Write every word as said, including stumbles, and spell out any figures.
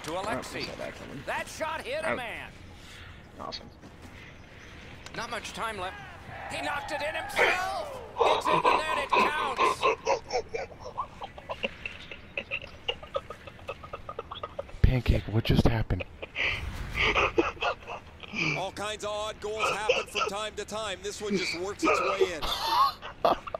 to Alexi. Oh, That shot hit a oh. man. Awesome. Not much time left. He knocked it in himself. It's in the net. It counts. Pancake, what just happened? All kinds of odd goals happen from time to time. This one just works its way in.